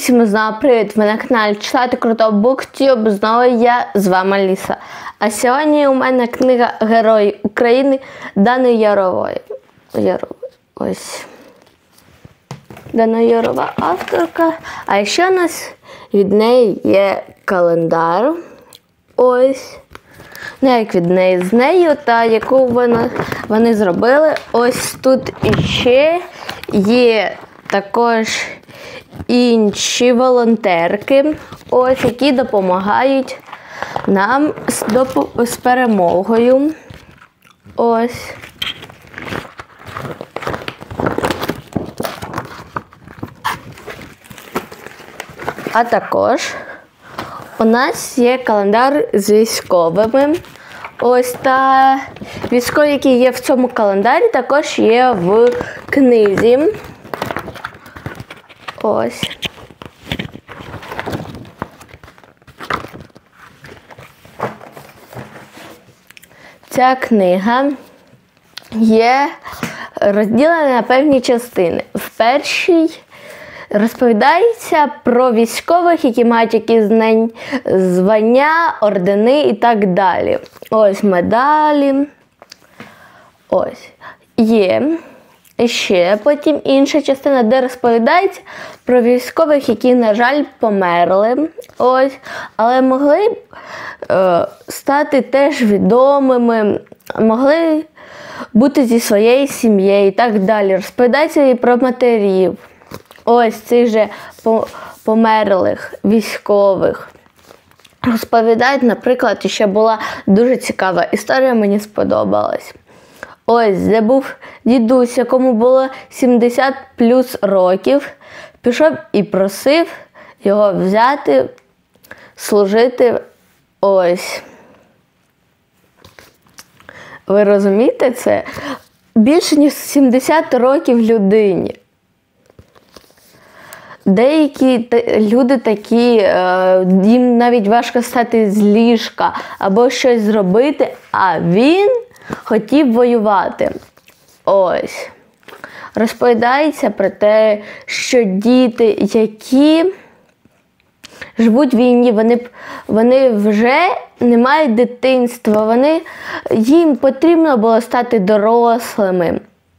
Всім знову привіт! Ви на каналі Читати Круто Буктюб. Знову я, з вами Аліса. А сьогодні у мене книга Герої України Дани Ярової. Ось. Дана Ярова авторка. А ще у нас від неї є календар. Ось. Не як від неї, з нею, та яку вони зробили. Ось тут іще є також інші волонтерки, ось, які допомагають нам з перемогою. Ось. А також у нас є календар з військовими. Ось, та військові, які є в цьому календарі, також є в книзі. Ось. Ця книга є розділена на певні частини. В першій розповідається про військових, які мають якісь звання, ордени і так далі. Ось медалі. Ось. Є. І ще потім інша частина, де розповідається про військових, які, на жаль, померли. Ось. Але могли б стати теж відомими, могли бути зі своєю сім'єю і так далі. Розповідається і про матерів. Ось цих же померлих військових. Розповідають, наприклад, ще була дуже цікава історія, мені сподобалась. Ось, де був дідусь, якому було 70 плюс років, пішов і просив його взяти, служити. Ось. Ви розумієте це? Більше ніж 70 років людині. Деякі люди такі, їм навіть важко встати з ліжка або щось зробити, а він хотів воювати. Ось. Розповідається про те, що діти, які живуть в війні, вони вже не мають дитинства, їм потрібно було стати дорослими.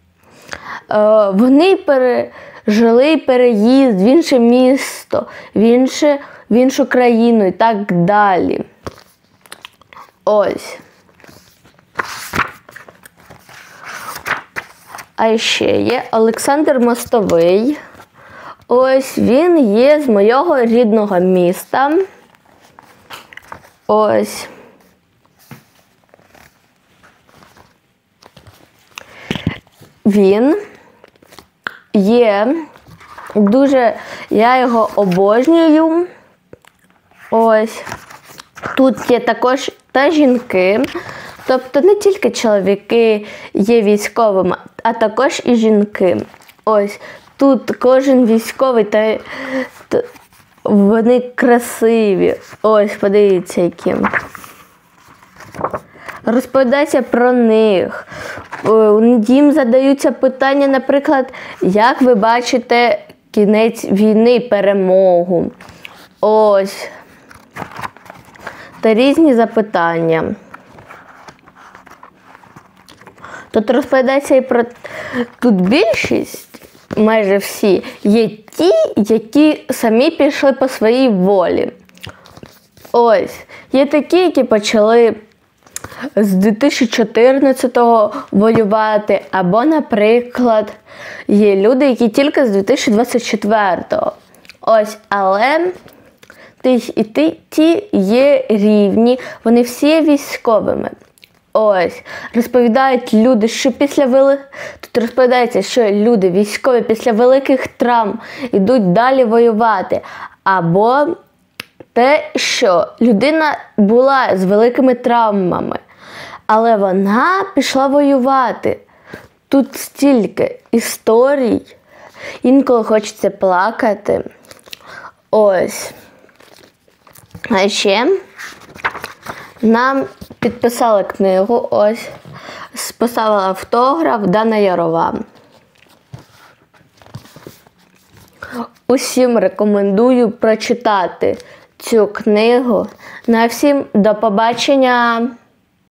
Вони пережили переїзд в інше місто, в іншу країну і так далі. Ось. А ще є Олександр Мостовий. Ось він є з моєго рідного міста. Ось. Він є дуже, я його обожнюю. Ось. Тут є також та жінки. Тобто не тільки чоловіки є військовими, а також і жінки. Ось. Тут кожен військовий, та вони красиві. Ось, подивіться, які. Розповідається про них. Їм задаються питання, наприклад, як ви бачите кінець війни, перемогу. Ось. Та різні запитання. Тут розповідається і про... Тут більшість, майже всі, є ті, які самі пішли по своїй волі. Ось. Є такі, які почали з 2014-го воювати, або, наприклад, є люди, які тільки з 2024-го. Ось, але ті є рівні, вони всі є військовими. Ось, розповідають люди, що Тут розповідається, що люди військові після великих травм йдуть далі воювати. Або те, що людина була з великими травмами, але вона пішла воювати. Тут стільки історій, інколи хочеться плакати. Ось. А ще нам підписали книгу, ось, поставила автограф Дана Ярова. Усім рекомендую прочитати цю книгу. На всім до побачення!